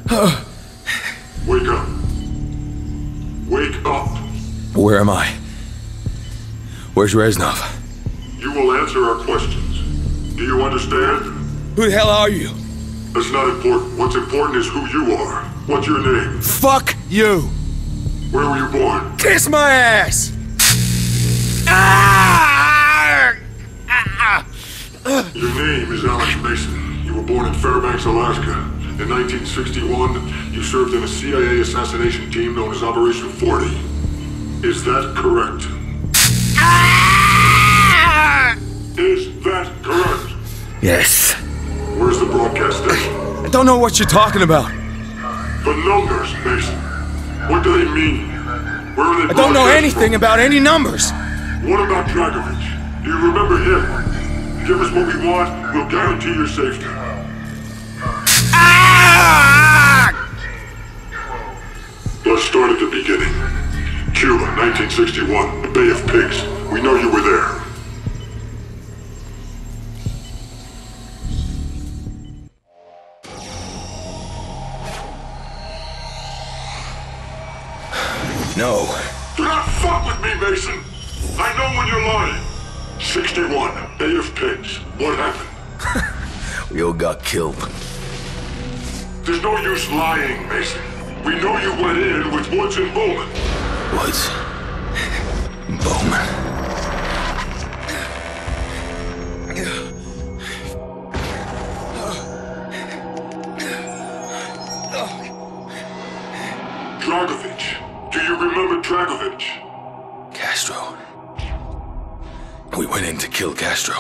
Wake up. Wake up. Where am I? Where's Reznov? You will answer our questions. Do you understand? Who the hell are you? That's not important. What's important is who you are. What's your name? Fuck you! Where were you born? Kiss my ass! Ah! Your name is Alex Mason. You were born in Fairbanks, Alaska. In 1961, you served in a CIA assassination team known as Operation 40. Is that correct? Ah! Is that correct? Yes. Where's the broadcast station? I don't know what you're talking about. The numbers, Mason. What do they mean? Where are they? I don't know anything about any numbers. What about Dragovich? Do you remember him? Give us what we want, we'll guarantee your safety. Ah! Let's start at the beginning. Cuba, 1961, the Bay of Pigs. We know you were there. No. Do not fuck with me, Mason! I know when you're lying! 61, Bay of Pigs. What happened? We all got killed. There's no use lying, Mason. We know you went in with Woods and Bowman. Woods. Bowman. Dragovich. Do you remember Dragovich? Castro. We went in to kill Castro.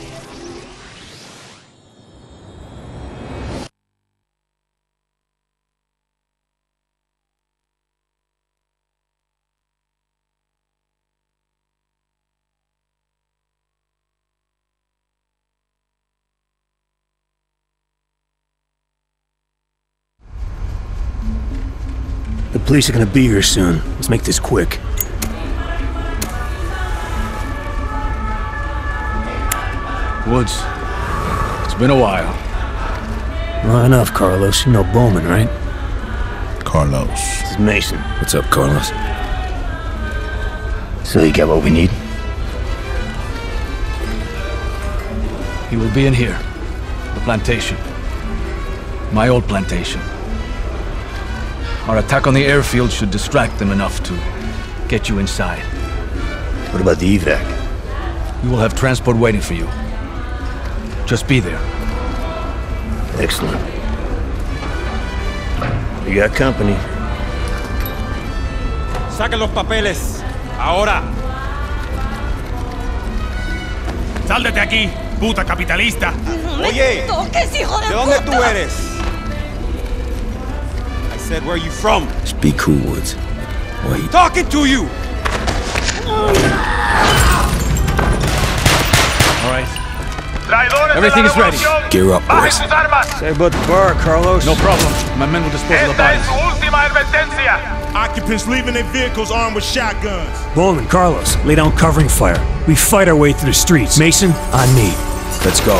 The police are gonna be here soon. Let's make this quick. Woods, it's been a while. Well, enough, Carlos. You know Bowman, right? Carlos. This is Mason. What's up, Carlos? So you got what we need? He will be in here. The plantation. My old plantation. Our attack on the airfield should distract them enough to get you inside. What about the evac? You will have transport waiting for you. Just be there. Excellent. We got company. Saquen los papeles. Ahora. ¡Sal de aquí, puta capitalista! Oye, toques, hijo de ¿de dónde puta? tú eres? I said, where are you from? Just be cool, Woods. Wait. Talking to you! All right. Everything is ready. Gear up, boys. Say about the bar, Carlos. No problem. My men will dispose of the bodies. Occupants leaving their vehicles armed with shotguns. Bowman, Carlos, lay down covering fire. We fight our way through the streets. Mason, on me. Let's go.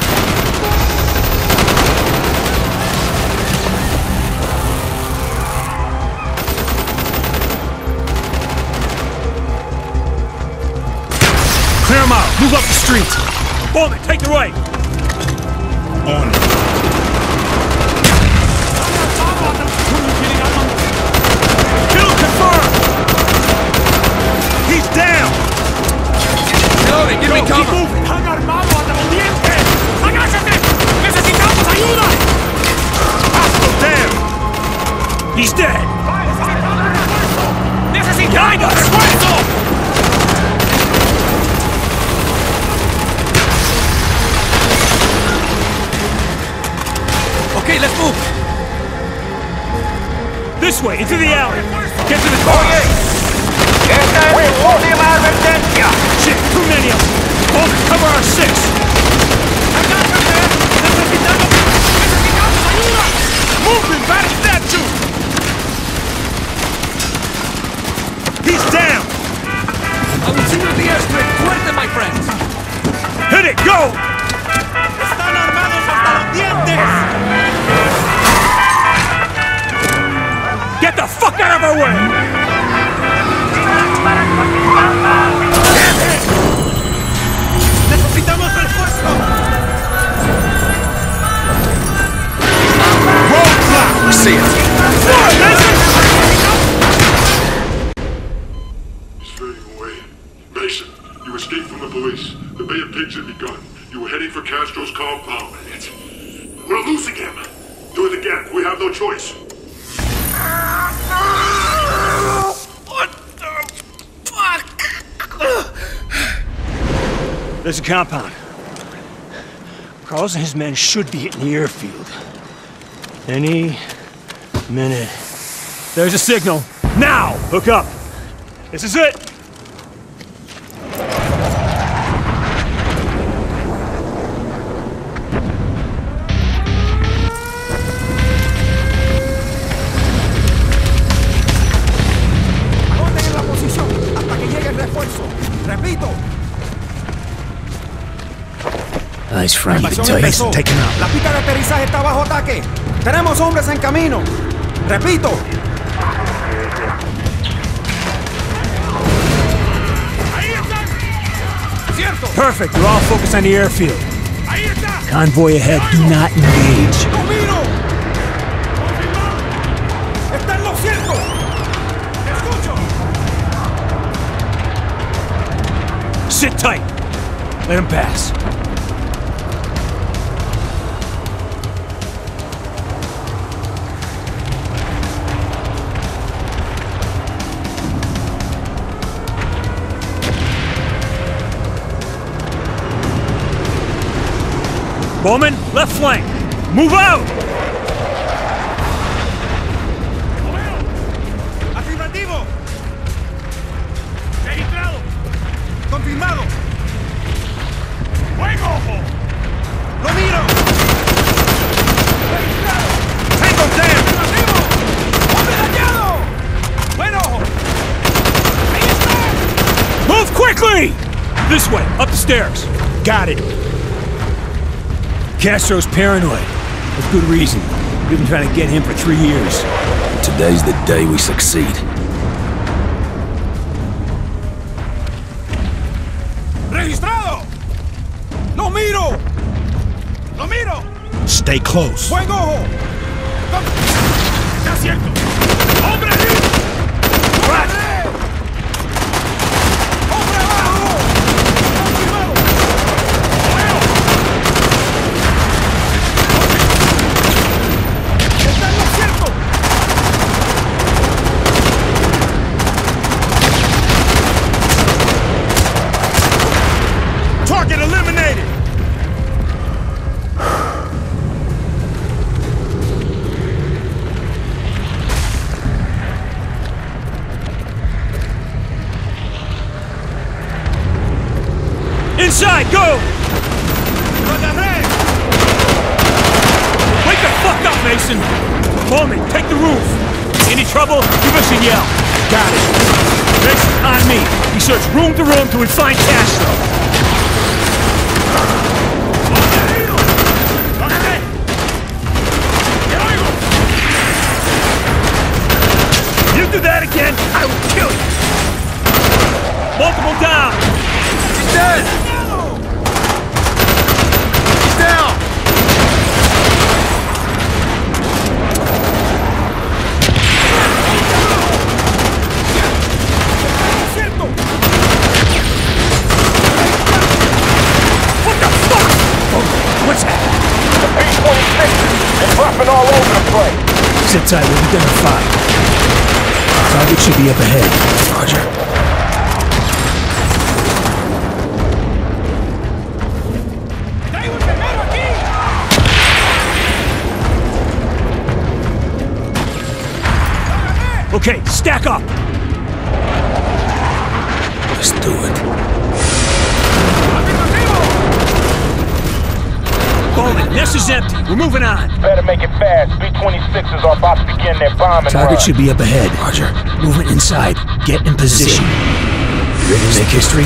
Clear them out. Move up the street. Bowman, take the right. On it. Kill confirmed. He's down. Reloading, give me Keep cover. moving. ¡Necesitamos ayuda! Hostile down. He's dead. ¡Necesitamos refuerzo! Okay, let's move. This way, into the alley. Get to the car. ¡Esta es mi última advertencia! Shit, too many of them. Bowman, cover our six. ¡Necesitamos ayuda! Movement, back that too. He's down. I will see you at the airstrip. Fuerte, my friends. Hit it, go. ¡Están armados hasta los dientes! of our way! ¡Necesitamos refuerzo! I see it. He's fading away. Mason, you escaped from the police. The Bay of Pigs had begun. You were heading for Castro's compound. We're losing him. Do it again. We have no choice. What the fuck? There's a compound. Carlos and his men should be hitting the airfield. Any minute. There's a signal. Now! Hook up. This is it! Ponte en la posición hasta que llegue el refuerzo. Repito. Nice friend. La invasión empezó. Take him out. La pista de aterrizaje está bajo ataque. Tenemos hombres en camino. Repito. Ahí están. Cierto. Perfect. We're all focused on the airfield. Ahí está. Convoy ahead. Do not engage. ¡Lo miro! ¡Está en lo cierto! ¡Escucho! Sit tight. Let him pass. Bowman, left flank. Move out! ¡Afirmativo! Registrado. ¡Confirmado! ¡Fuego! ¡Lo miro! ¡Registrado! Tango down! ¡Afirmativo! ¡Hombre dañado! ¡Buen ojo! ¡Ahí está! Move quickly! This way, up the stairs. Got it. Castro's paranoid. With good reason. We've been trying to get him for 3 years. Today's the day we succeed. ¡Registrado! ¡Lo miro! ¡Lo miro! Stay close. ¡Buen ojo! ¡Está cierto! ¡Hombre arriba! ¡Hombre! ¡Hombre abajo! ¡Confirmado! ¡Está en lo cierto! Target eliminated! Inside, go! ¡Lo agarré! Wake the fuck up, Mason! Bowman, take the roof! Any trouble, give us a yell. Got it. Mason, on me. We search room to room till we find Castro. You do that again, I will kill you! Multiple down! He's dead! He's down! ¡Cierto! What the fuck? Oh, what's happening? The B-26 is dropping all over the place. Sit tight, we'll be done in 5. Target should be up ahead. Roger. ¡Traigo un guerrero aquí! Okay, stack up! Let's do it. Bowman, nest is empty. We're moving on. Better make it fast. B-26s are about to begin their bombing Target should be up ahead. Roger. Movement inside. Get in position. You ready to make history?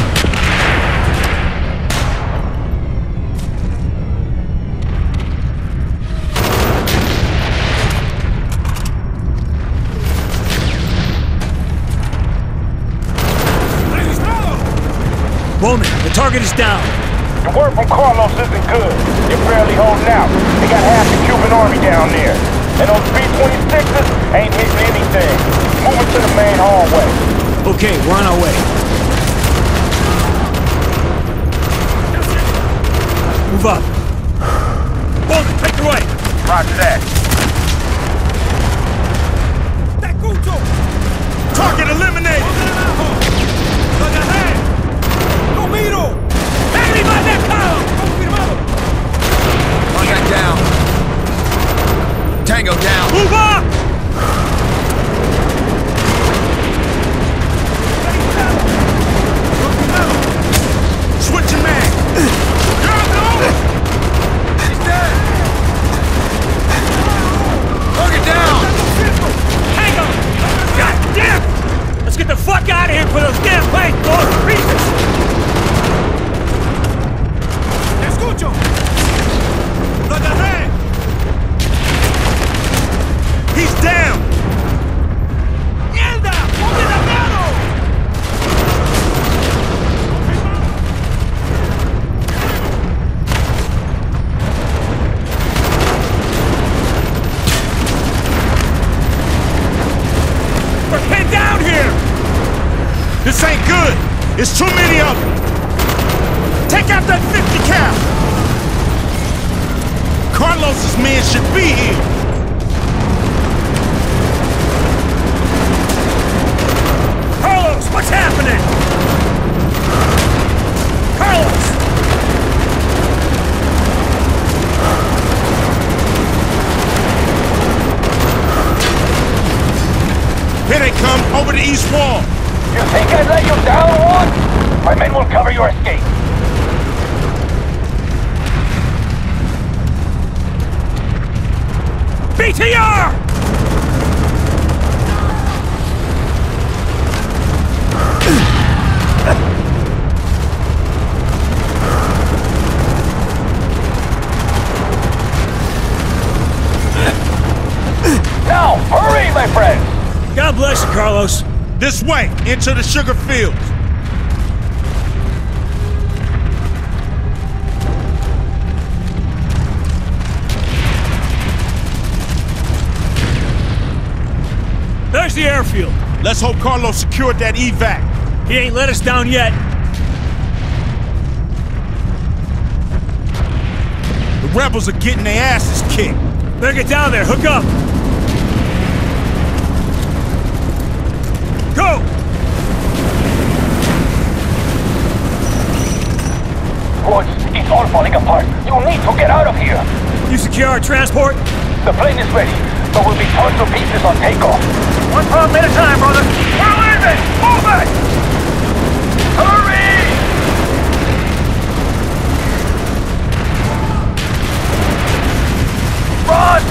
Target is down. The word from Carlos isn't good. They're barely holding out. They got half the Cuban army down there. And those B-26s ain't hitting anything. Moving to the main hallway. Okay, we're on our way. Move up. Hold it, take the right. Roger that. Target eliminated! ¡Lo miro! ¡Arriba del carro! ¡Confirmado! Contact down. Tango down. Move up! Switching man! He's dead. Target down. Tango! God damn! Let's get the fuck out of here for those damn planes blowing to pieces! ¡Te escucho! ¡Lo agarré! He's down! ¡Mierda! ¡Ponte la mano! We're pinned down here! This ain't good! It's too many of them! Take out that 50 cal! Carlos's men should be here! Carlos, what's happening? Carlos! Here they come, over the east wall! You think I'd let you down, Juan? My men will cover your escape. BTR! Now, hurry, my friend! God bless you, Carlos. This way, into the sugar fields! There's the airfield. Let's hope Carlos secured that evac. He ain't let us down yet. The rebels are getting their asses kicked. Better get down there, hook up. Go! Woods, it's all falling apart. You need to get out of here. You secure our transport? The plane is ready, but will be torn to pieces on takeoff. One problem at a time, brother. We're leaving! Move it! Hurry! Run!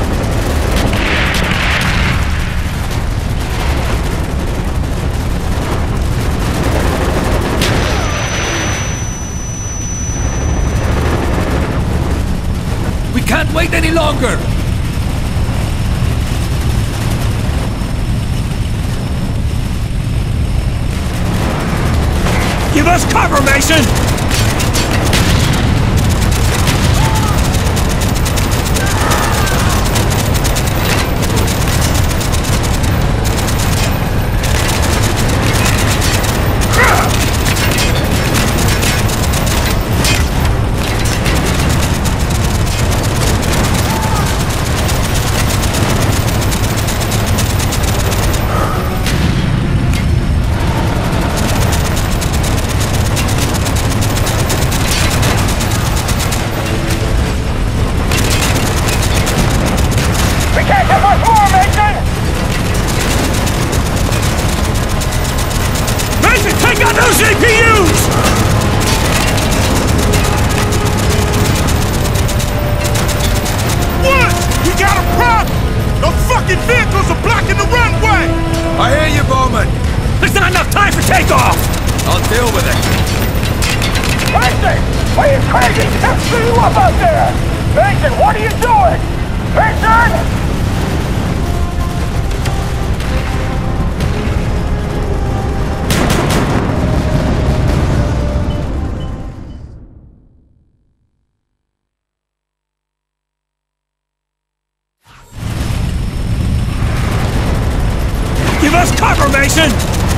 We can't wait any longer! Give us cover, Mason! APUs! What? We got a problem! Those fucking vehicles are blocking the runway! I hear you, Bowman. There's not enough time for takeoff! I'll deal with it. Mason! Are you crazy? They're shooting you up out there! Mason, what are you doing? Mason! Give us cover, Mason!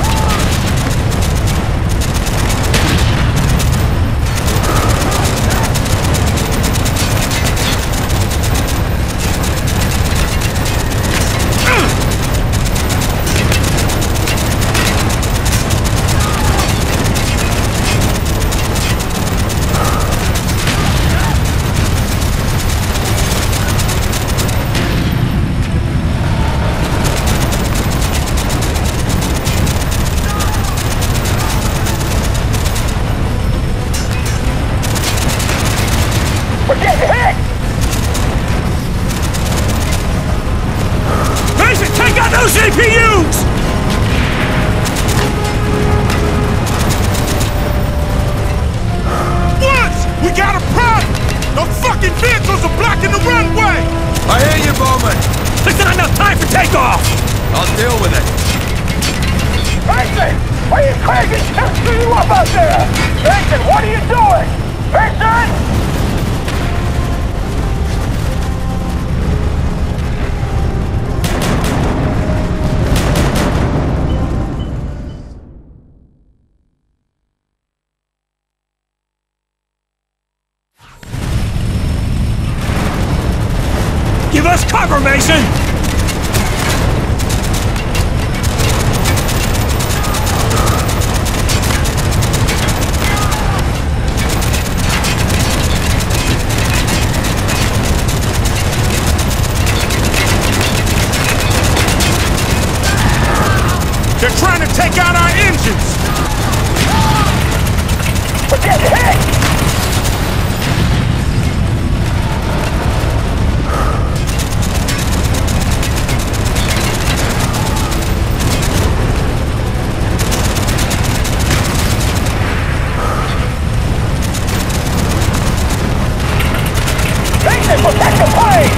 APUs! Woods! We got a problem! The fucking vehicles are blocking the runway! I hear you, Bowman! There's not enough time for takeoff! I'll deal with it. Mason! Are you crazy? They'll screw you up out there! Mason, what are you doing? Mason! Give us cover, Mason! They're trying to take out our engines! We're getting hit! Protect the plane!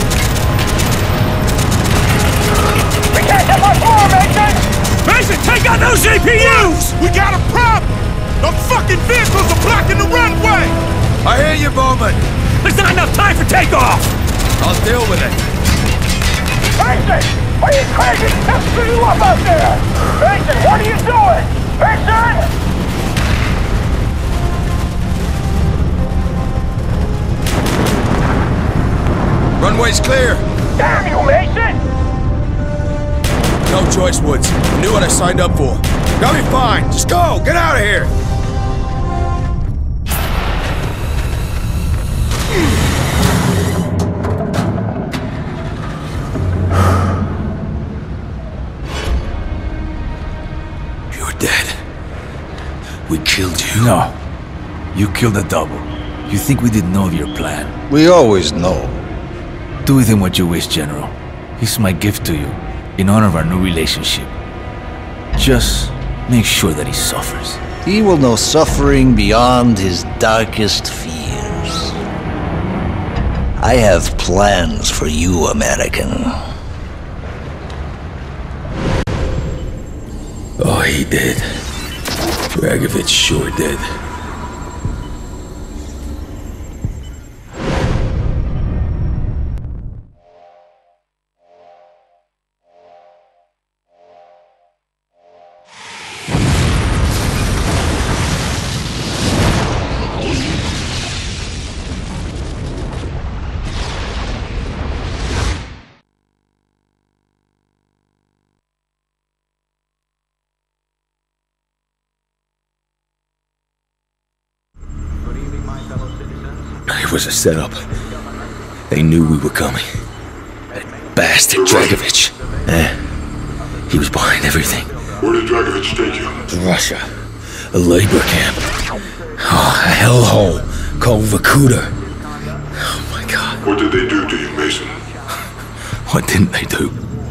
We can't get much more, Mason! Mason, take out those APUs! We got a problem! The fucking vehicles are blocking the runway! I hear you, Bowman! There's not enough time for takeoff! I'll deal with it. Mason! Are you crazy? They'll screw you up out there! Mason, what are you doing? Mason! Runway's clear. Damn you, Mason! No choice, Woods. I knew what I signed up for. Got me fine. Just go. Get out of here. You're dead. We killed you. No. You killed a double. You think we didn't know of your plan? We always know. Do with him what you wish, General. He's my gift to you, in honor of our new relationship. Just make sure that he suffers. He will know suffering beyond his darkest fears. I have plans for you, American. Oh, he did. Dragovich sure did. It was a setup. They knew we were coming. That bastard Dragovich. He was behind everything. Where did Dragovich take you? To Russia. A labor camp. Oh, a hellhole called Vorkuta. Oh my God. What did they do to you, Mason? What didn't they do?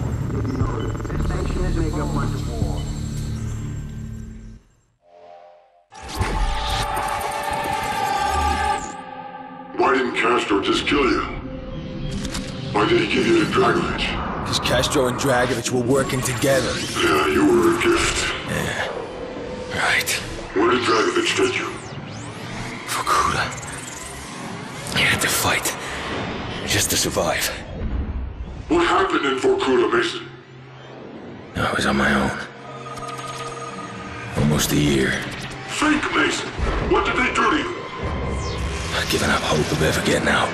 Why didn't Castro just kill you? Why did he give you to Dragovich? Because Castro and Dragovich were working together. Yeah, you were a gift. Yeah. Right. Where did Dragovich take you? Vorkuta. You had to fight. Just to survive. What happened in Vorkuta, Mason? Oh, I was on my own. Almost a year. Fake, Mason. What did they do to you? I'd given up hope of ever getting out.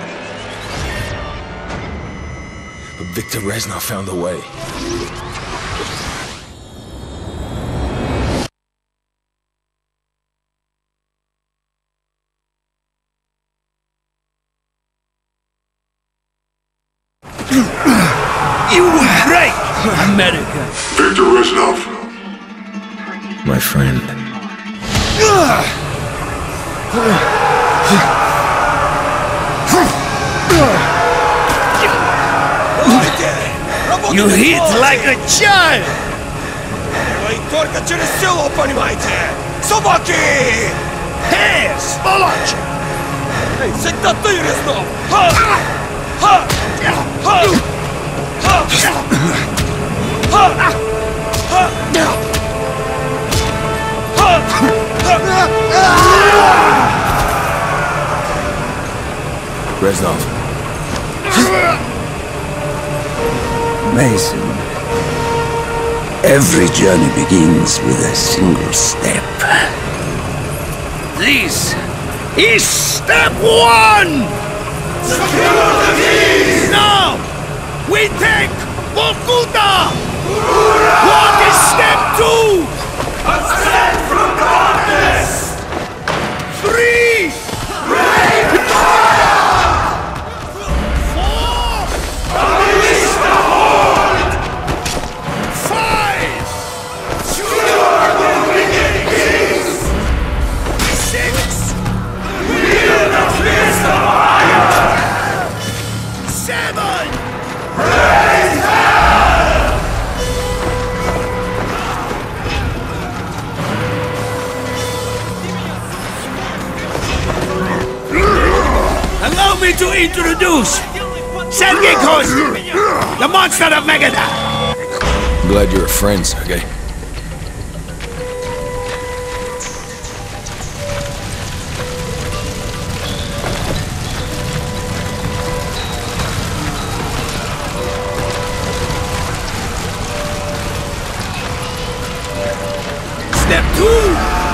But Viktor Reznov found a way. You were great, America. Viktor Reznov. My friend. You hit like a child! Только через село, понимаете? Собаки! Эй, сволочь! Эй, всегда ты, Резнов! Ха! Ха! Ха! Ха! Ха! Reznov. Mason, every journey begins with a single step. This is step one! Secure the keys! Now, we take Vorkuta! What is step two? Ascend from darkness! 3! Break fire! 4! Unleash the horde! 5! Secure the wicked kings! 6! Wield the fist of iron! 7! Raise hell! Allow me to introduce Sergei Kozin, the monster of Megadon. Glad you're a friend, Sergei. Step 2!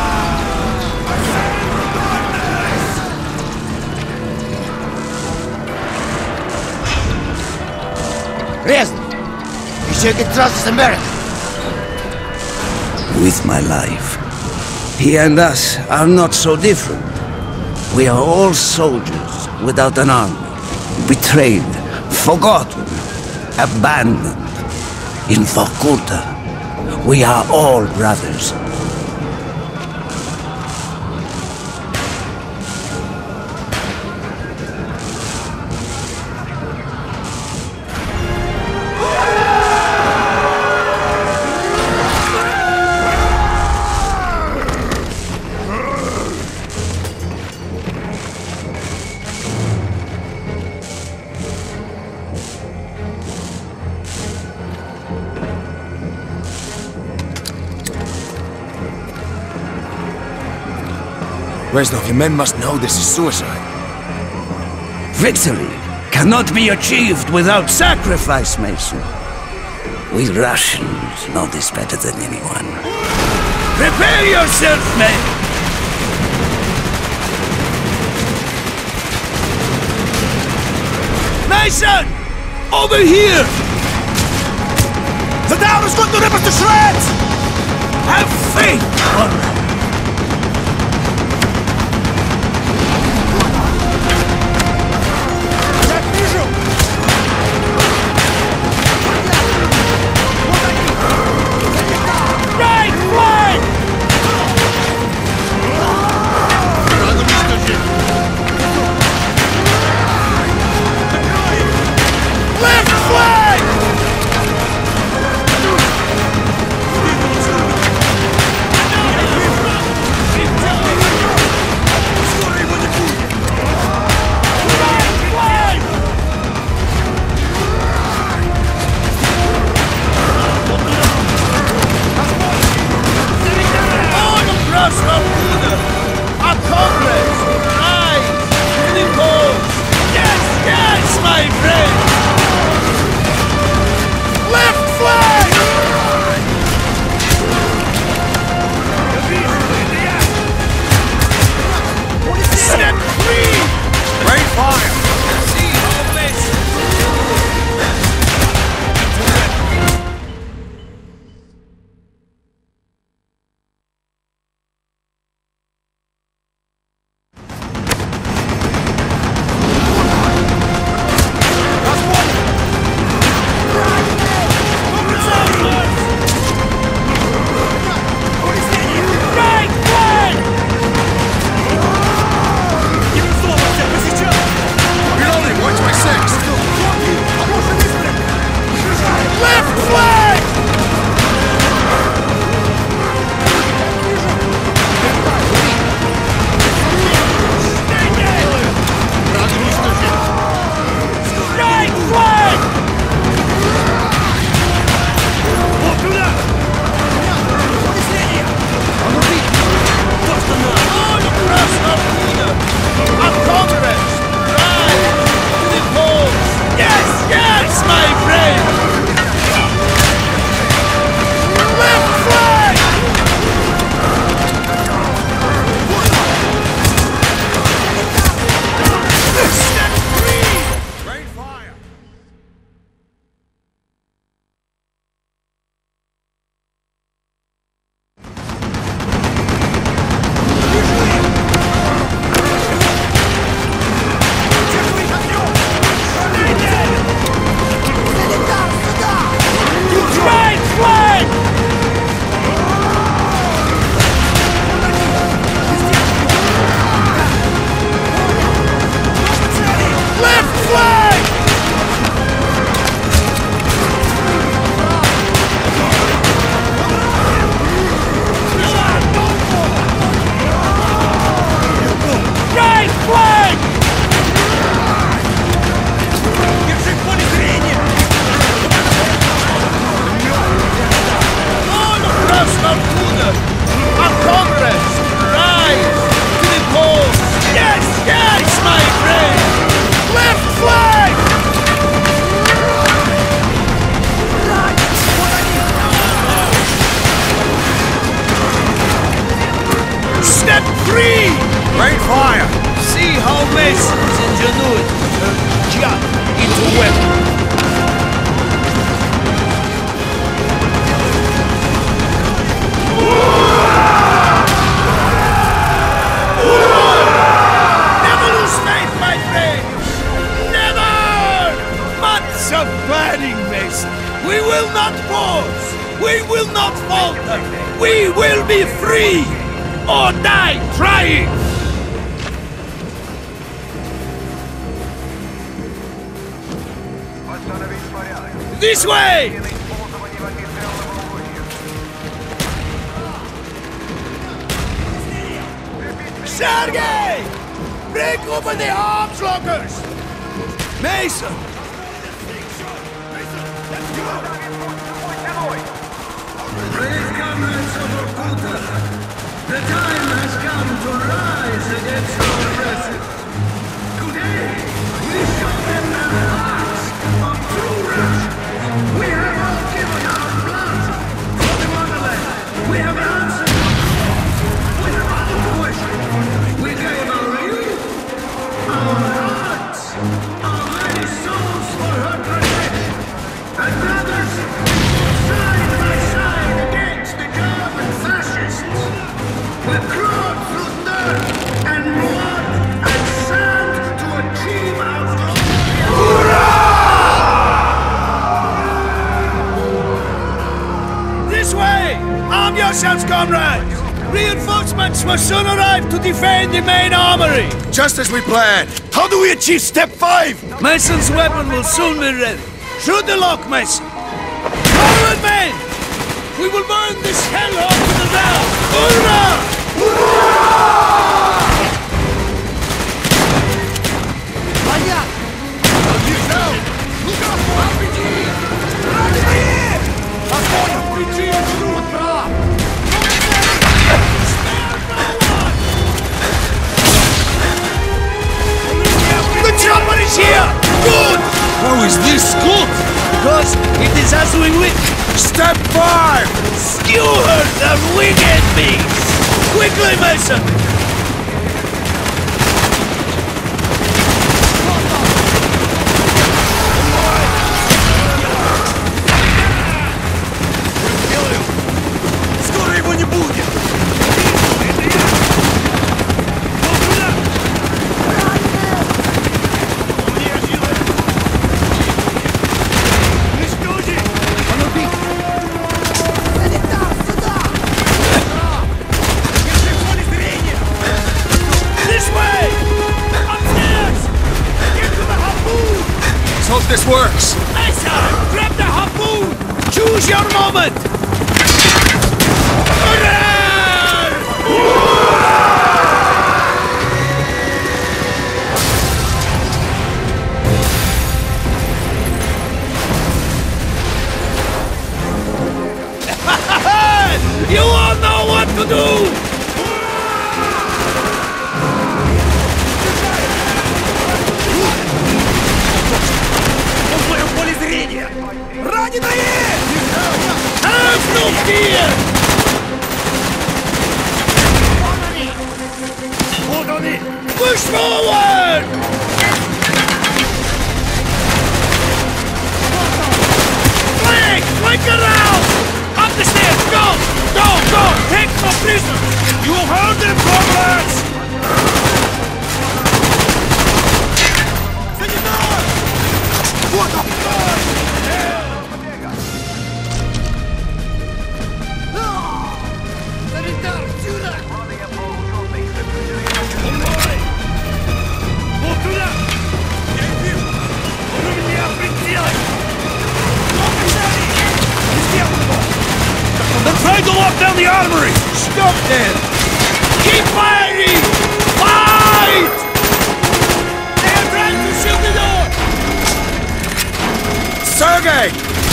Reznov, you sure can trust this American? With my life. He and us are not so different. We are all soldiers without an army. Betrayed, forgotten, abandoned. In Vorkuta, we are all brothers. Reznov, your men must know this is suicide. Victory cannot be achieved without sacrifice, Mason. We Russians know this better than anyone. Prepare yourself, men! Mason! Over here! The town is going to rip us to shreds! Have faith, Conrad! Rain fire! See how Mason's ingenuity turned junk into weapon. Never lose faith, my friends! Never! Months of planning, Mason. We will not pause. We will not falter. We will be free or die trying. This way! Sergei! Break open the arms lockers! Mason! Brave comrades of Vorkuta, the time has come to rise against our oppressors. Today, we show them the hearts of true Russians. We have all given our blood for the motherland. We have answered without question. We gave our youth, our hearts, our very souls for her protection. And brothers, side by side against the German fascists, we crawled through dirt and blood and sand to achieve our glory. This way! Arm yourselves, comrades! Reinforcements will soon arrive to defend the main armory! Just as we planned. How do we achieve step 5? Mason's weapon will soon be ready. Shoot the lock, Mason! Forward, men! We will burn this hellhole to the ground! Hurrah! The chopper is here! Good! How is this good? Because it is as we wish. Step 5! Skewer the wicked beast! Quickly, Mason! Скоро его не будет! Hope this works. Mason, grab the harpoon! Choose your moment! You all know what to do! Раненые! Have no fear! Вот они! Push forward! Flank around! Up the stairs! Go! Take no prisoners! You heard them, comrades! Санитар! Вот он! They're trying to lock down the armory! Stop them! Keep firing! Fight! They are trying to shoot the door! Sergei!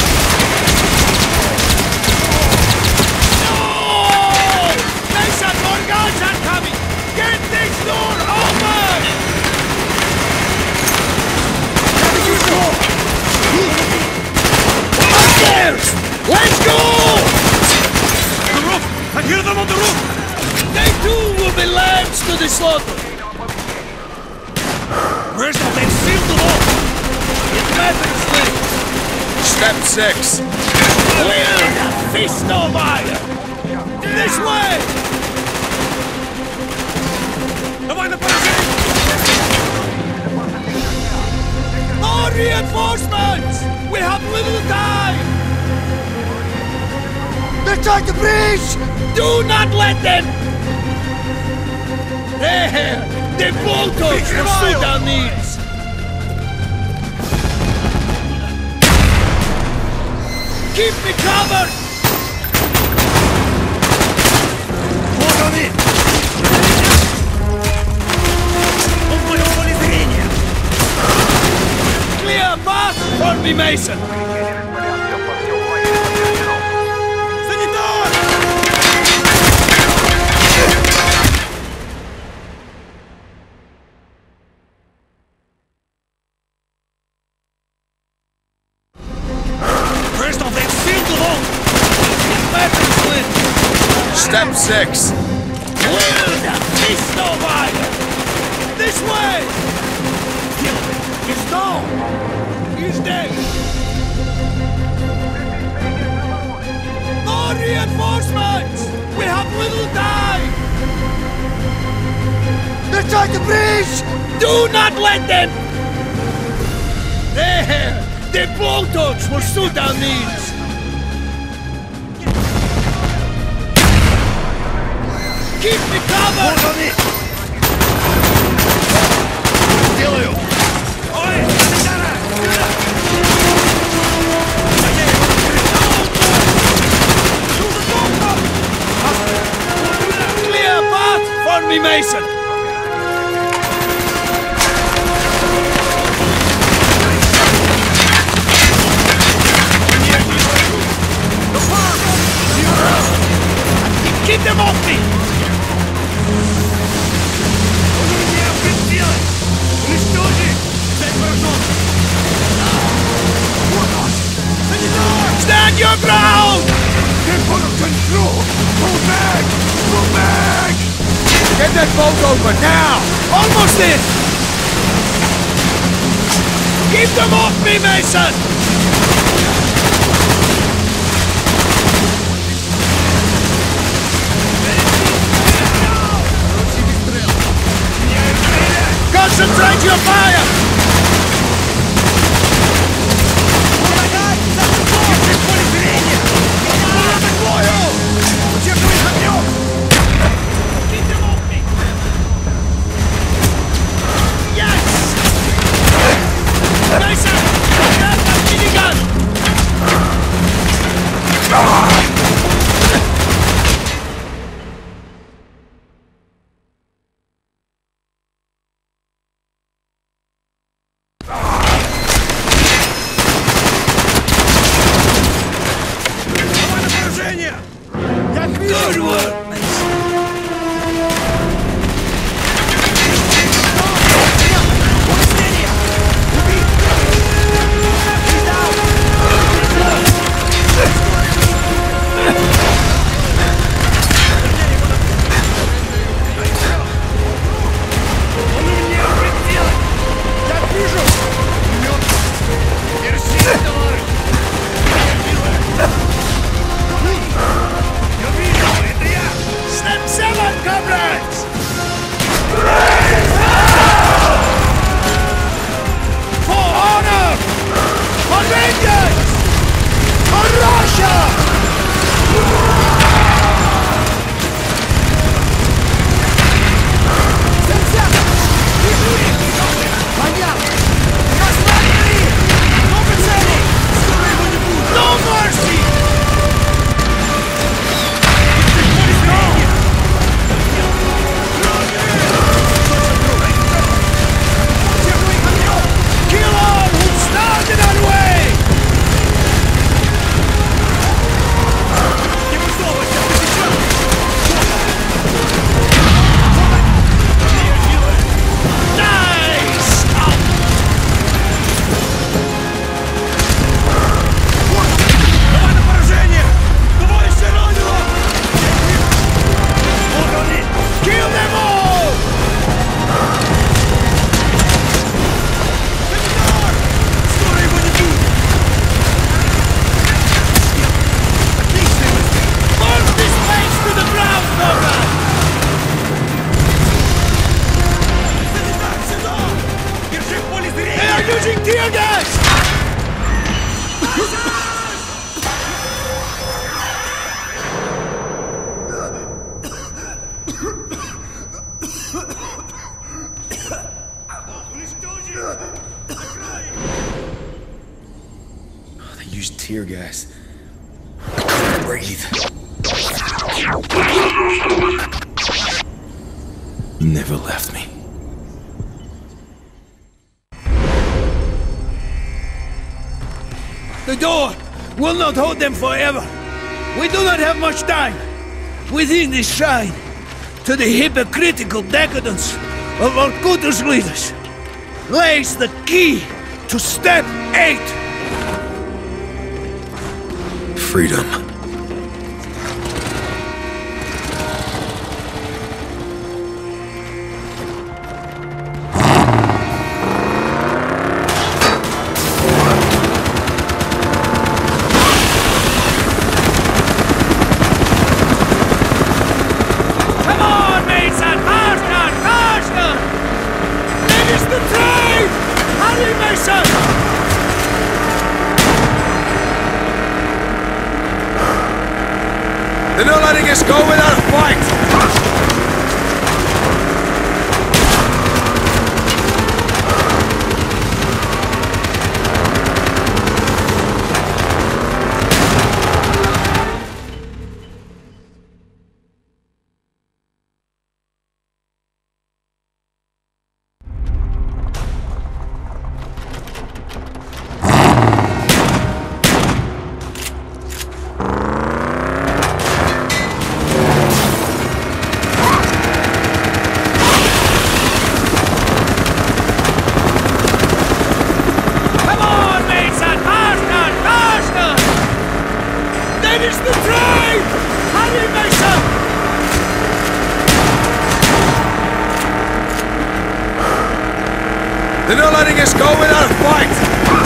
No! Mason, more guards are coming! Get this door open! Upstairs! Let's go! The roof! I hear them on the roof! They too will be lambs to the slaughter! Where's the thing? Seal the wall! It matters, Lee! Step 6. Clear the fist of iron! This way! Давай на поражение! More reinforcements! We have little time! They're trying to breach! Do not let them! There! The Boltons will suit our needs! Keep me covered! Вот они! Он в моем поле зрения! Clear path for me, Mason! Step 6. Clear the fist of iron! This way! He's down! He's dead! More reinforcements! We have little time! They're trying to breach! Do not let them! There! The Boltons will suit our needs! Keep me covered! Вот они! Делаю! Ой, капитана! Clear path for me, Mason! Keep them off me! Stand your ground! Get under control! Move back! Move back! Get that boat open now! Almost in! Keep them off me, Mason! Concentrate your fire! Good work, Mason! Я вижу, это я! tear gas. I couldn't breathe. You never left me. The door will not hold them forever. We do not have much time. Within this shrine, to the hypocritical decadence of Vorkuta's leaders, lays the key to Step 8. Freedom. They're not letting us go without a fight! They're not letting us go without a fight!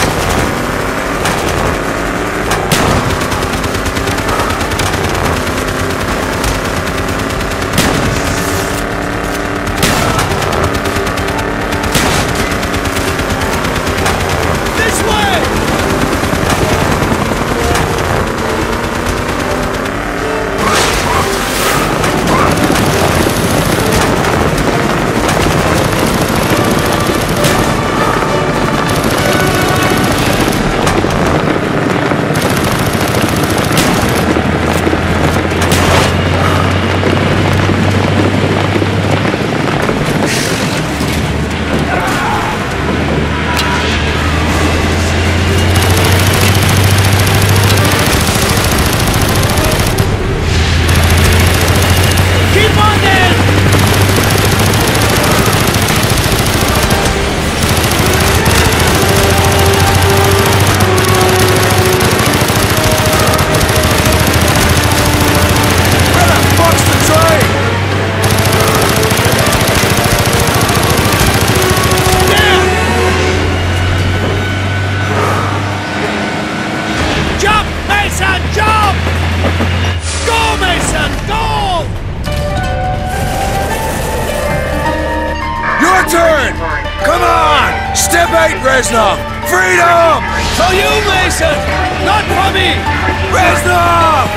Come on! Step 8, Reznov! Freedom! For you, Mason! Not for me! Reznov!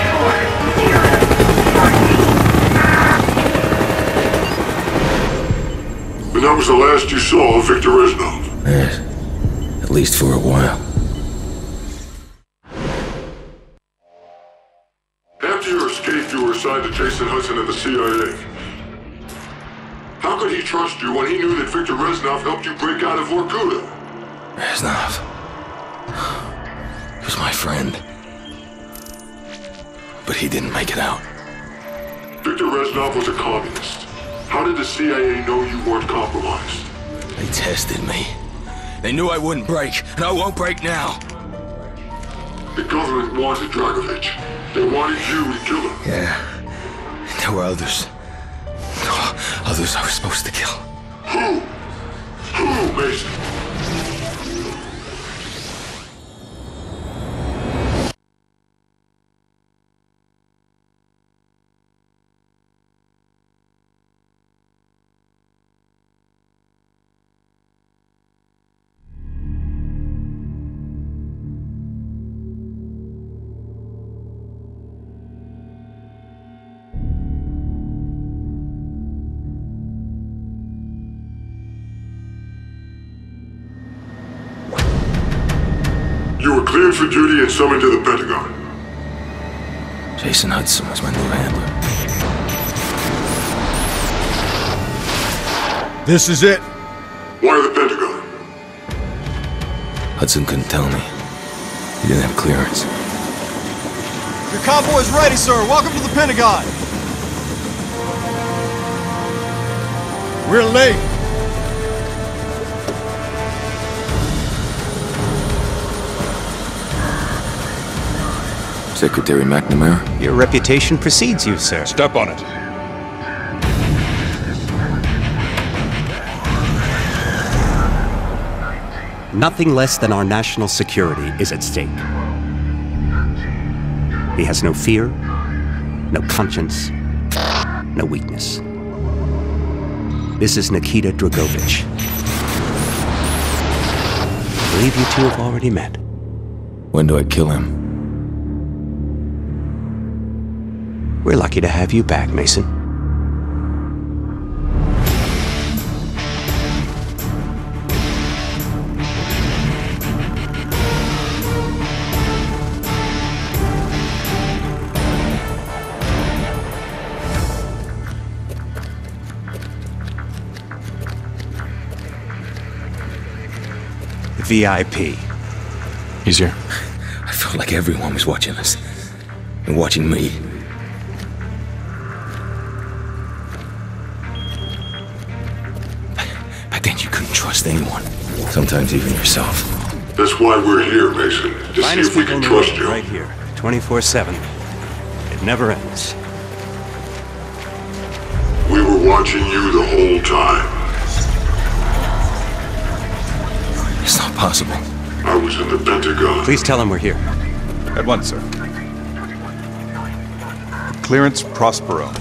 And that was the last you saw of Victor Reznov? Yes. At least for a while. After your escape, you were assigned to Jason Hudson at the CIA. How could he trust you when he knew that Victor Reznov helped you break out of Vorkuta? Reznov. He was my friend. But he didn't make it out. Victor Reznov was a communist. How did the CIA know you weren't compromised? They tested me. They knew I wouldn't break, and I won't break now. The government wanted Dragovich. They wanted you to kill him. Yeah. There were others. Others I was supposed to kill. Who? Who, Mason? cleared for duty and summoned to the Pentagon. Jason Hudson was my new handler. This is it. Why the Pentagon? Hudson couldn't tell me. He didn't have clearance. Your convoy's ready, sir. Welcome to the Pentagon. We're late. Secretary McNamara? Your reputation precedes you, sir. Step on it. Nothing less than our national security is at stake. He has no fear, no conscience, no weakness. This is Nikita Dragovich. I believe you two have already met. When do I kill him? We're lucky to have you back, Mason. VIP. He's here. I felt like everyone was watching us. And watching me. Back then you couldn't trust anyone. Sometimes even yourself. That's why we're here, Mason. To see if we can trust you. Right here, 24/7. It never ends. We were watching you the whole time. It's not possible. I was in the Pentagon. Please tell him we're here. At once, sir. Clearance Prospero.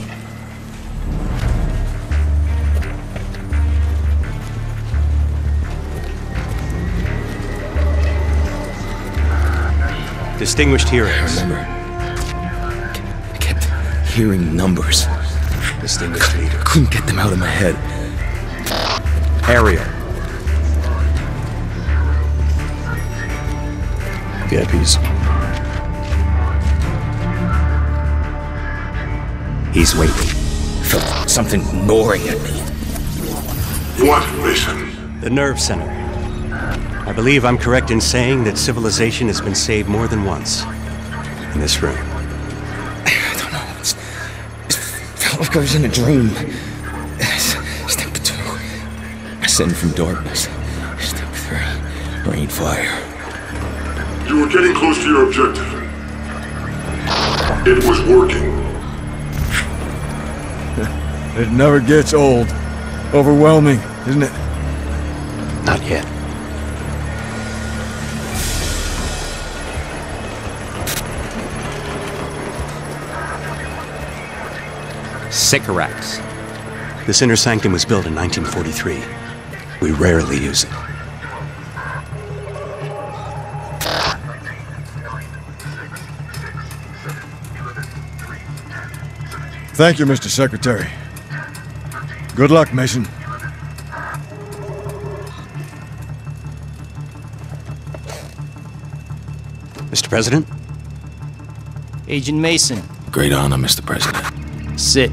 Distinguished hearings. I remember. I kept hearing numbers. Distinguished leader. Couldn't get them out of my head. Ariel. VIPs. He's waiting. Felt something gnawing at me. What, Mason? The nerve center. I believe I'm correct in saying that civilization has been saved more than once. In this room. I don't know. It felt like I was in a dream. Step 2. Ascend from darkness. Step 3. Rain fire. You were getting close to your objective. It was working. It never gets old. Overwhelming, isn't it? Not yet. Sycorax. This inner sanctum was built in 1943. We rarely use it. Thank you, Mr. Secretary. Good luck, Mason. Mr. President? Agent Mason. Great honor, Mr. President. Sit.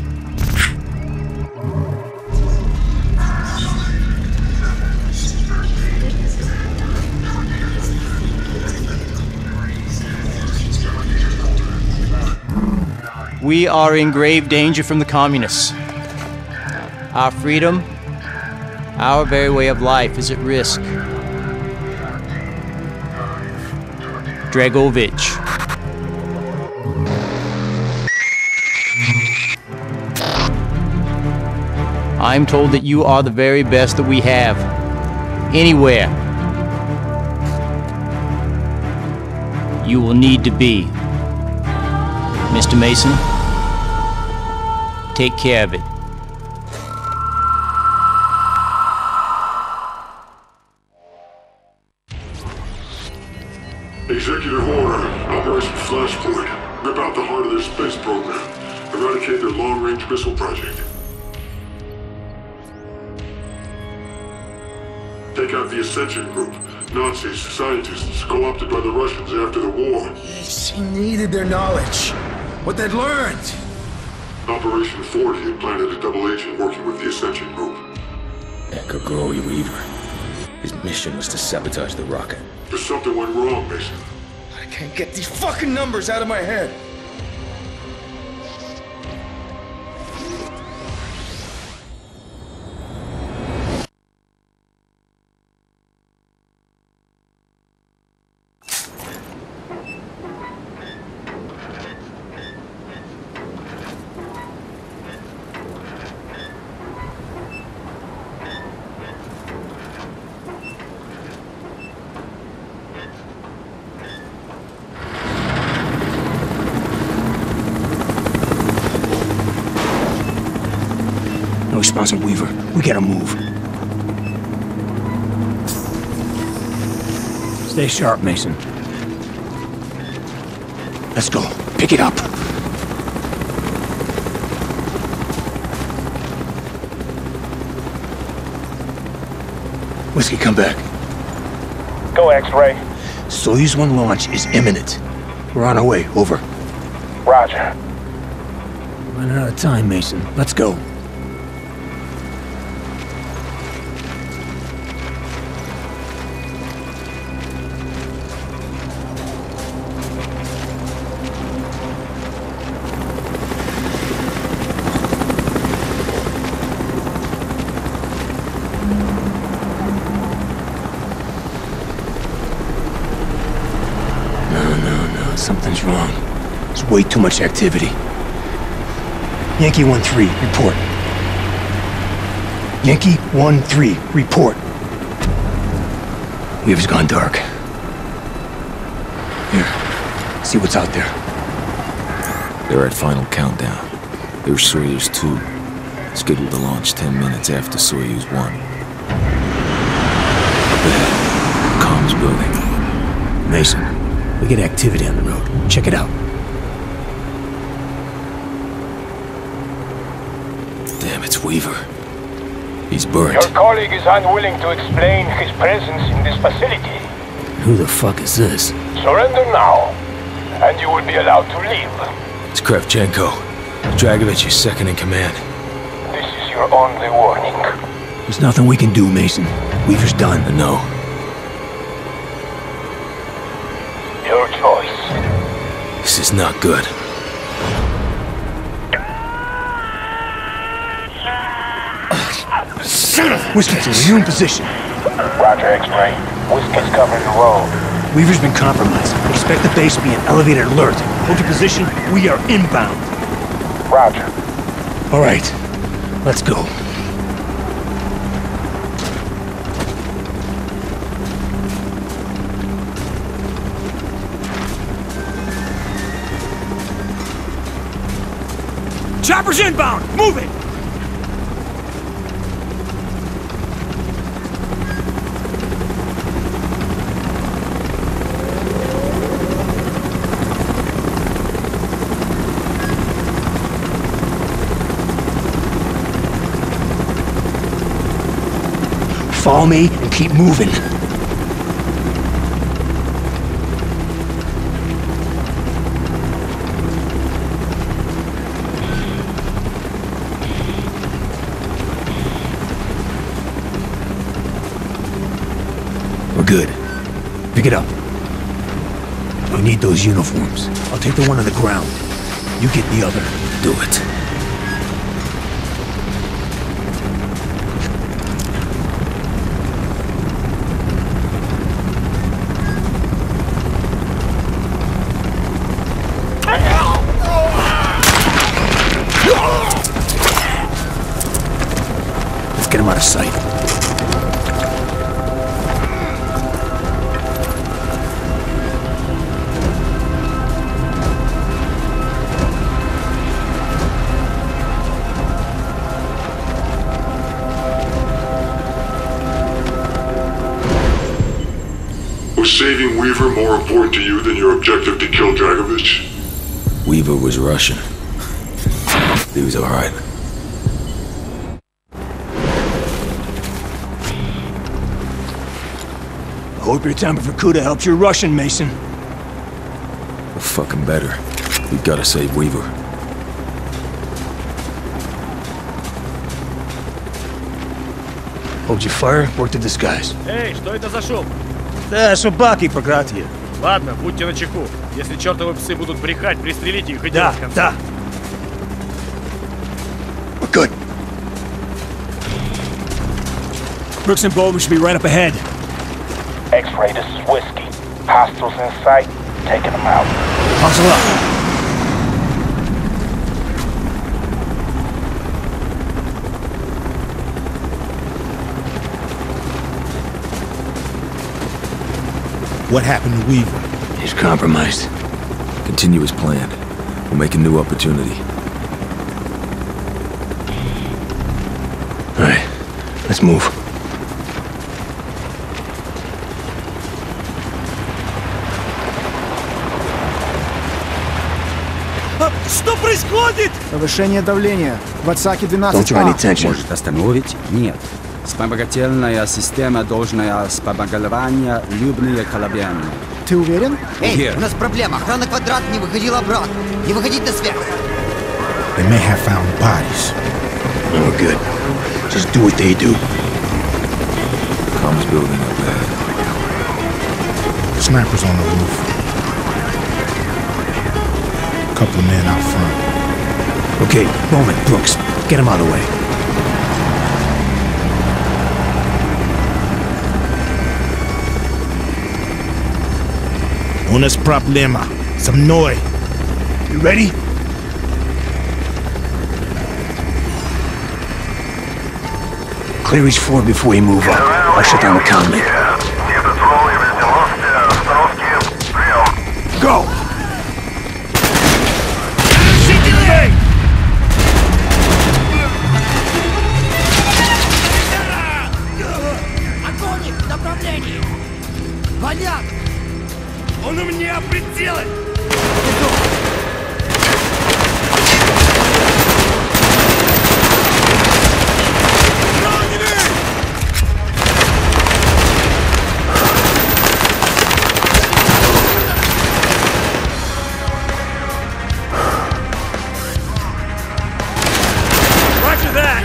We are in grave danger from the communists. Our freedom, our very way of life is at risk. Dragovich. I'm told that you are the very best that we have. Anywhere. You will need to be. Mr. Mason, take care of it. Executive order. Operation Flashpoint. Rip out the heart of their space program. Eradicate their long-range missile project. Take out the Ascension Group. Nazis, scientists, co-opted by the Russians after the war. She needed their knowledge. What they'd learned. Operation 40 had planted a double agent working with the Ascension Group. Grigori Weaver. His mission was to sabotage the rocket. But something went wrong, Mason. I can't get these fucking numbers out of my head. No response on Weaver. We gotta move. Stay sharp, Mason. Let's go. Pick it up. Whiskey, come back. Go, X-Ray. Soyuz 1 launch is imminent. We're on our way. Over. Roger. Running out of time, Mason. Let's go. Something's wrong. There's way too much activity. Yankee 1-3, report. Yankee 1-3, report. Weaver's gone dark. Here, see what's out there. They're at final countdown. There's Soyuz 2, scheduled to launch 10 minutes after Soyuz 1. There, comms building. Mason. We get activity on the road. Check it out. Damn, it's Weaver. He's burnt. Your colleague is unwilling to explain his presence in this facility. Who the fuck is this? Surrender now, and you will be allowed to leave. It's Kravchenko. Dragovich is second in command. This is your only warning. There's nothing we can do, Mason. Weaver's done. I know. Your choice. This is not good. Whiskey, you're in position. Roger, X-Ray. Whiskey's covering the road. Weaver's been compromised. Expect the base to be an elevated alert. Hold your position. We are inbound. Roger. All right. Let's go. Chopper's inbound! Move it! Follow me and keep moving. Good. Pick it up. We need those uniforms. I'll take the one on the ground. You get the other. Do it. Let's get him out of sight. Was saving Weaver more important to you than your objective to kill Dragovich? Weaver was Russian. He was all right. Hope your time for Kuta helps your Russian, Mason. Well, fucking better. We gotta save Weaver. Hold your fire, work the disguise. Эй, что это за шум? Да, собаки проклятые. Ладно, будьте начеку. Если чертовы псы будут брехать, пристрелите их и дело в конце. Да. We're good. Brooks and Bowman should be right up ahead. X-Ray, this is Whiskey. Hostiles in sight, taking them out. Hustle up. What happened to Weaver? He's compromised. Continue as planned. We'll make a new opportunity. All right, let's move. Что происходит? Повышение давления. В Отсаке 12А. Don't draw any attention. Может остановить? Нет. Вспомогательная система должна вспомогательная любые колебания. Ты уверен? Эй, у нас проблема. Охрана квадрат не выходила обратно. Не выходить на связь. They may have found bodies. Oh, good. Just do what they do. Comms building up ahead. Snipers on the roof. Couple of men out front. Okay, Bowman, Brooks, get him out of the way. У нас проблема. Со мной. You ready? Clear each floor before we move up. I'll shut down the comm. Go! Огонь в направлении! Понятно! Он у меня прицелы! Roger that!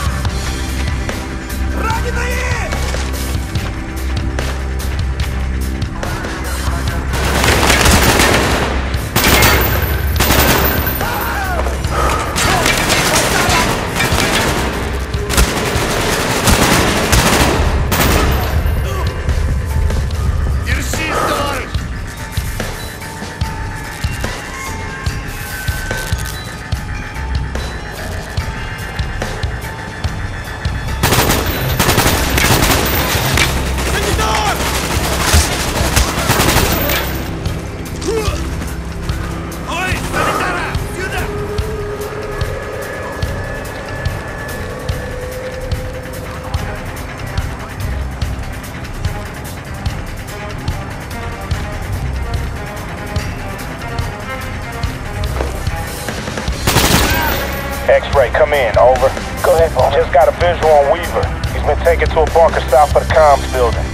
X-Ray, come in, over. Go ahead, Bowman. Just got a visual on Weaver. He's been taken to a bunker south of the comms building.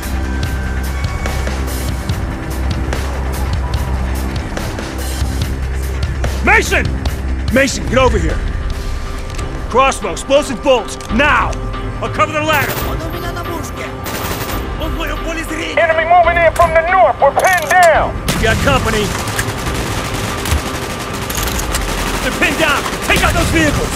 Mason! Mason, get over here. Crossbow, explosive bolts, now! I'll cover the ladder. Enemy moving in from the north. We're pinned down. You got company. They're pinned down. Take out those vehicles.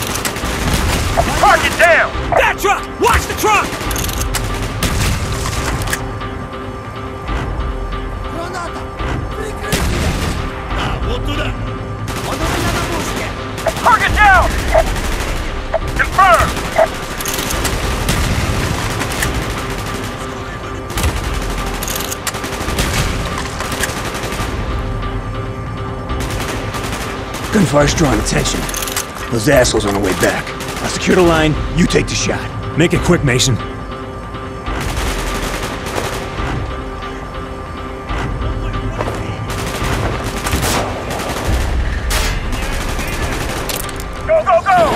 Target down. That truck! Watch the truck! Gunfire's drawing attention. Those assholes on the way back. I'll secure the line, you take the shot. Make it quick, Mason. Go, go, go!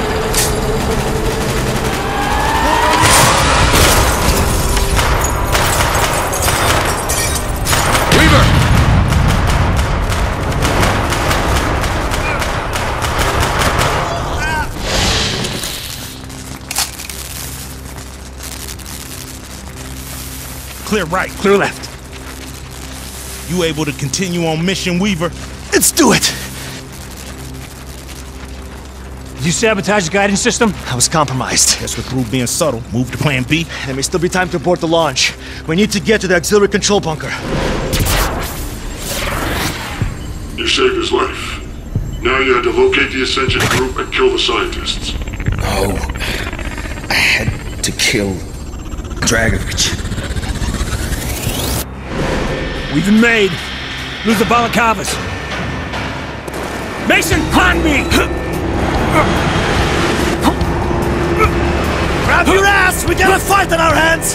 Clear right. Clear left. You able to continue on mission, Weaver? Let's do it! Did you sabotage the guidance system? I was compromised. Guess we're through being subtle. Move to plan B. There may still be time to abort the launch. We need to get to the auxiliary control bunker. You saved his life. Now you had to locate the Ascension group and kill the scientists. No. I had to kill Dragovich. We've been made. Lose the Balaclavas. Mason, on me! Grab your ass! We got a fight on our hands!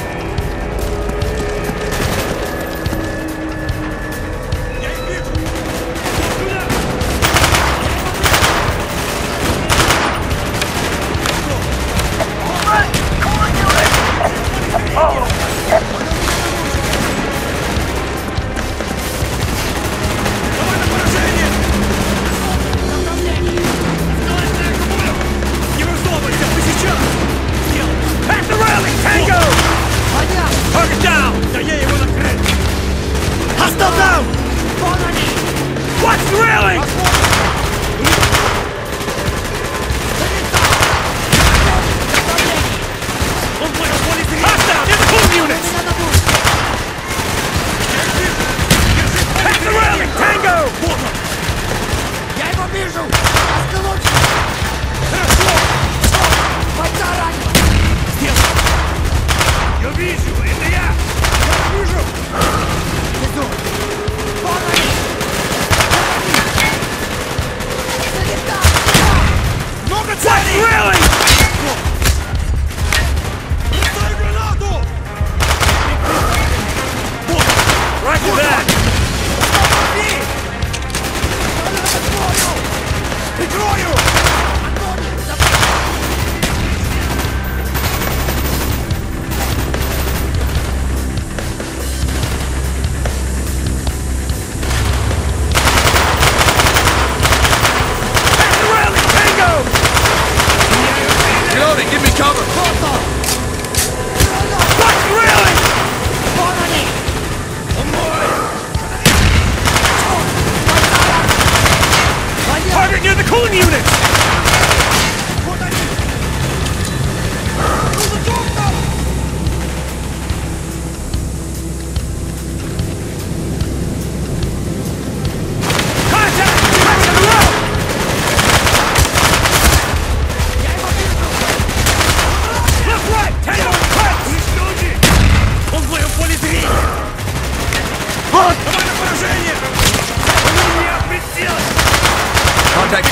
Contact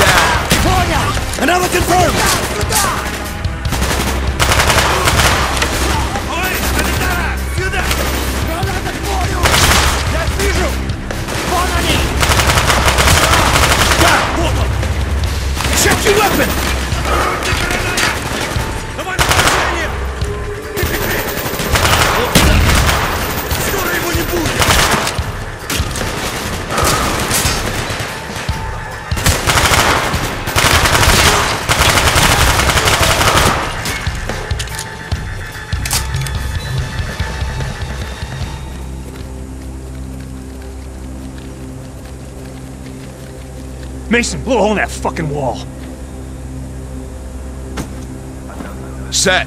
down. Another confirmed. Check your weapon. Скоро его не будет. Mason, blow a hole in that fucking wall. Set.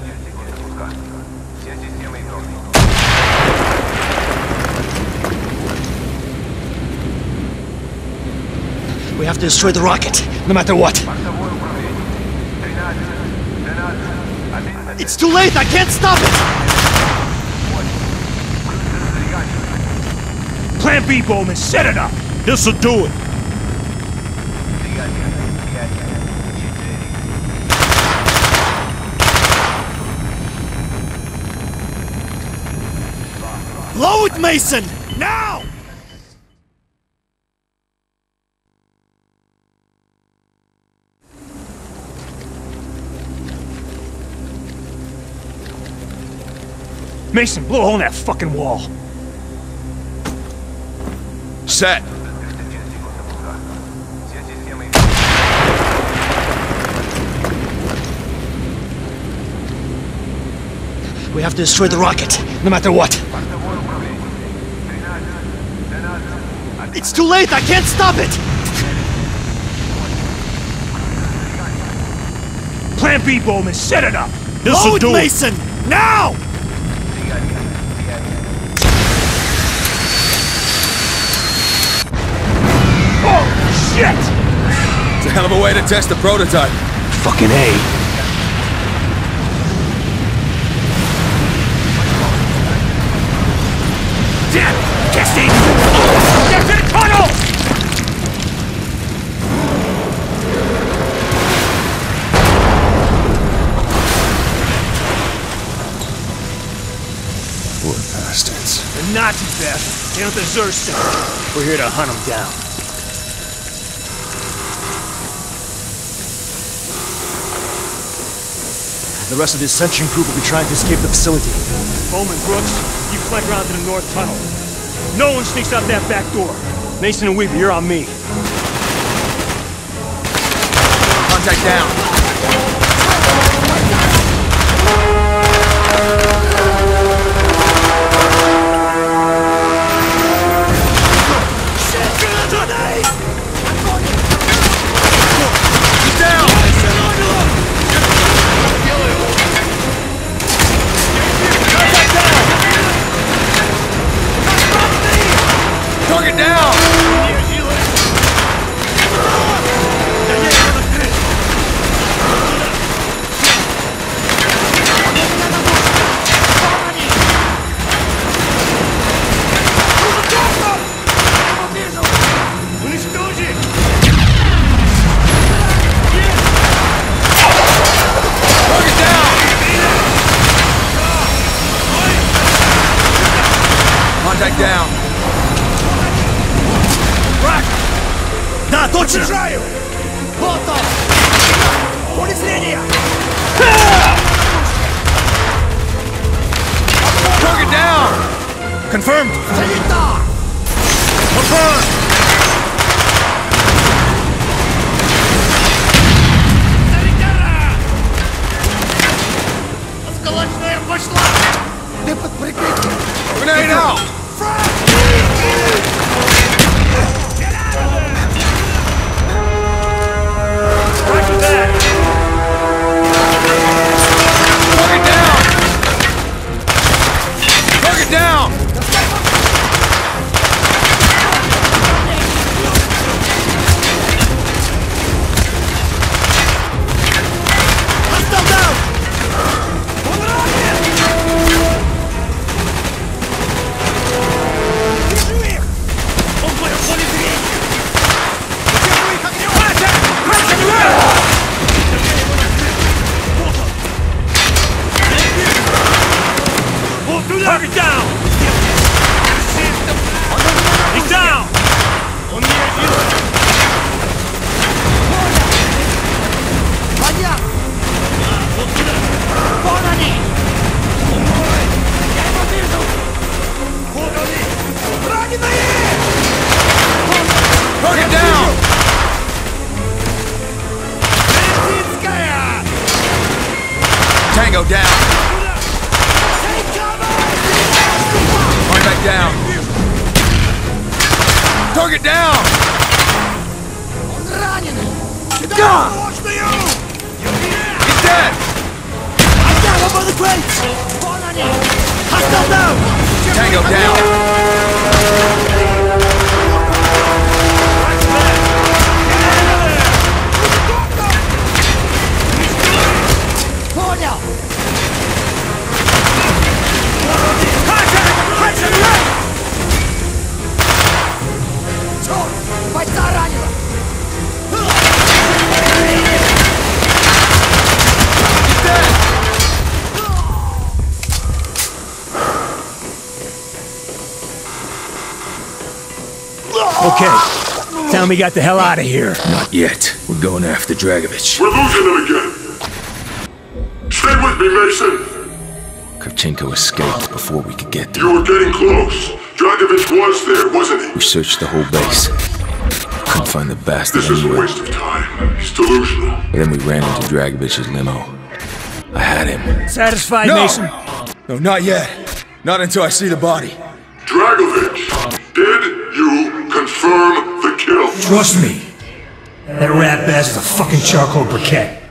We have to destroy the rocket, no matter what. It's too late, I can't stop it! Plan B, Bowman, set it up! This'll do it. Load, Mason! Now! Mason, blow a hole in that fucking wall. Set. We have to destroy the rocket, no matter what. It's too late, I can't stop it! Plan B, Bowman, set it up! This'll do it! Mason! Now! Oh, shit! It's a hell of a way to test the prototype. Fucking A. Damn! Casting! Get to the tunnel! Poor bastards. The Nazi bastards. They don't deserve stuff. We're here to hunt them down. The rest of the Ascension group will be trying to escape the facility. Bowman, Brooks, you flank around to the north tunnel. No one sneaks out that back door. Mason and Weaver, you're on me. Contact down. Target down! Contact down! Да, точно! Вот он! Поле зрения! Target down! Confirmed! Санитар! Confirmed! Осколочная пошла! Ты под прикрытием! Grenade out! Roger that! Target down! Target down! Hostile down! Target down! He's down! Понятно! Вон они! Я его вижу! Вот они! Раненые! Target down! Медицинская! Tango down! Contact down! Target down! Он раненый! Да! He's dead! I'm down above the crates! Вон они! Hostile down! Tango down! Понял! Черт! Бойца ранило! Okay. Time we got the hell out of here. Not yet. We're going after Dragovich. We're losing them again. Stay with me, Mason. Kravchenko escaped before we could get to him. You were getting close. Dragovich was there, wasn't he? We searched the whole base. Couldn't find the bastard This is a anywhere. waste of time. He's delusional. And then we ran into Dragovich's limo. I had him. Satisfied, No! Mason? No, not yet. Not until I see the body. Dragovich, did you confirm the kill? Trust me. That rat ass is a fucking charcoal briquette.